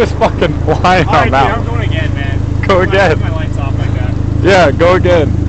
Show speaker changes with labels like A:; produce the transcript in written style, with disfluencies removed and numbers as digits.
A: was fucking flying on
B: Alright, dude,
A: that
B: I'm
A: one.
B: going again, man.
A: Go
B: I'm
A: again.
B: my lights off like that.
A: Yeah, go again.